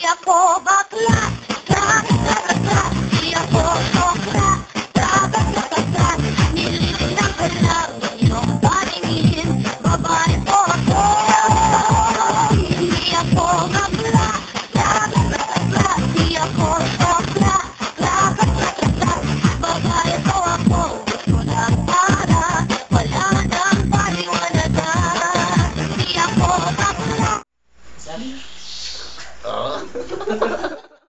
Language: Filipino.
ako bakla, di ako sokra, nililinang ko lang iyong paningin, babae po ako. Hindi ako bakla, di ako sokra.